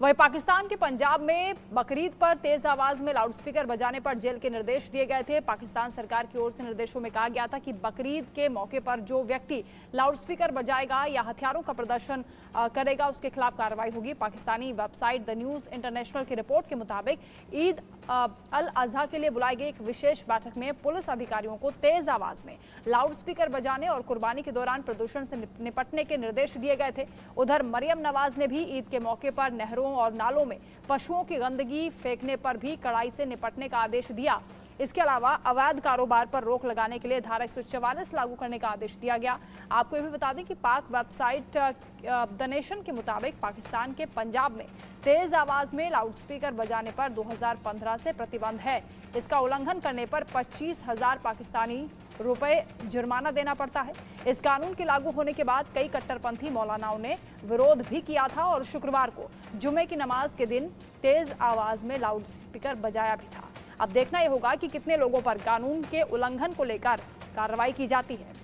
वहीं पाकिस्तान के पंजाब में बकरीद पर तेज आवाज में लाउडस्पीकर बजाने पर जेल के निर्देश दिए गए थे। पाकिस्तान सरकार की ओर से निर्देशों में कहा गया था कि बकरीद के मौके पर जो व्यक्ति लाउडस्पीकर बजाएगा या हथियारों का प्रदर्शन करेगा उसके खिलाफ कार्रवाई होगी। Pakistani website the news international की रिपोर्ट के मुताबिक ईद अल अजहा के लिए बुलाई गई एक विशेष बैठक में पुलिस अधिकारियों को तेज आवाज में लाउडस्पीकर बजाने और कुर्बानी के दौरान प्रदूषण से निपटने के निर्देश दिए गए थे। उधर मरियम नवाज ने भी ईद के मौके पर नहरों और नालों में पशुओं की गंदगी फेंकने पर भी कड़ाई से निपटने का आदेश दिया। इसके अलावा अवैध कारोबार पर रोक लगाने के लिए धारा 144 लागू करने का आदेश दिया गया। आपको ये भी बता दें कि पाक वेबसाइट द नेशन के मुताबिक पाकिस्तान के पंजाब में तेज आवाज में लाउडस्पीकर बजाने पर 2015 से प्रतिबंध है। इसका उल्लंघन करने पर 25,000 पाकिस्तानी रुपए जुर्माना देना पड़ता है। इस कानून के लागू होने के बाद कई कट्टरपंथी मौलानाओं ने विरोध भी किया था और शुक्रवार को जुमे की नमाज के दिन तेज आवाज में लाउडस्पीकर बजाया भी था। अब देखना यह होगा कि कितने लोगों पर कानून के उल्लंघन को लेकर कार्रवाई की जाती है।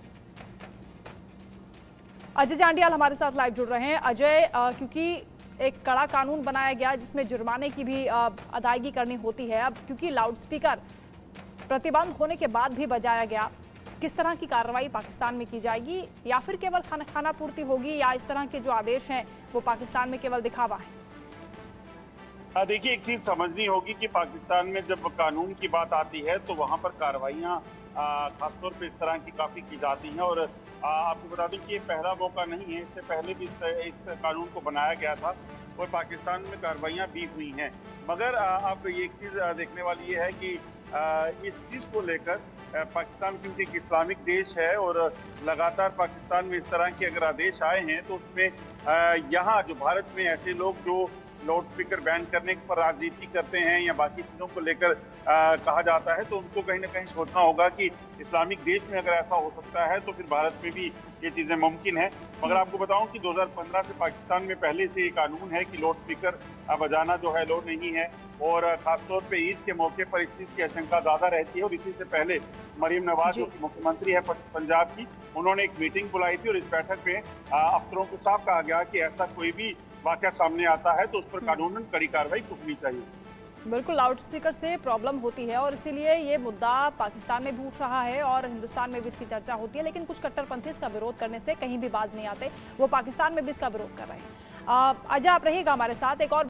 अजय जांडियाल हमारे साथ लाइव जुड़ रहे हैं। अजय, क्योंकि एक कड़ा कानून बनाया गया जिसमें जुर्माने की भी अदायगी करनी होती है, अब क्योंकि लाउडस्पीकर प्रतिबंध होने के बाद भी बजाया गया, किस तरह की कार्रवाई पाकिस्तान में की जाएगी या फिर केवल खाना पूर्ति होगी या इस तरह के जो आदेश हैं वो पाकिस्तान में केवल दिखावा है? देखिए, एक चीज समझनी होगी कि पाकिस्तान में जब कानून की बात आती है तो वहां पर कार्रवाइयां खासतौर पर इस तरह की काफी की जाती हैं। और आपको बता दूं कि ये पहला मौका नहीं है, इससे पहले भी इस कानून को बनाया गया था और पाकिस्तान में कार्रवाइयां भी हुई हैं। मगर अब ये एक चीज देखने वाली ये है कि इस चीज को लेकर पाकिस्तान क्योंकि एक इस्लामिक देश है और लगातार पाकिस्तान में इस तरह के अगर आदेश आए हैं तो उसमें यहाँ जो भारत में ऐसे लोग जो लाउड स्पीकर बैन करने पर राजनीति करते हैं या बाकी चीज़ों को लेकर कहा जाता है, तो उनको कहीं ना कहीं सोचना होगा कि इस्लामिक देश में अगर ऐसा हो सकता है तो फिर भारत में भी ये चीज़ें मुमकिन है। मगर आपको बताऊं कि 2015 से पाकिस्तान में पहले से ये कानून है कि लाउड स्पीकर बजाना जो है लो नहीं है और खासतौर पे ईद के मौके पर इस चीज़ की आशंका ज़्यादा रहती है। और इसी से पहले मरियम नवाज जो मुख्यमंत्री है पंजाब की, उन्होंने एक मीटिंग बुलाई थी और इस बैठक में अफसरों को साफ कहा गया कि ऐसा कोई भी वाकया सामने आता है तो उस पर कानूनन कड़ी कार्रवाई करनी चाहिए। बिल्कुल, लाउडस्पीकर से प्रॉब्लम होती है और इसीलिए ये मुद्दा पाकिस्तान में भी उठ रहा है और हिंदुस्तान में भी इसकी चर्चा होती है, लेकिन कुछ कट्टरपंथी इसका विरोध करने से कहीं भी बाज नहीं आते। वो पाकिस्तान में भी इसका विरोध कर रहे हैं। अजय, आप रहिएगा हमारे साथ। एक और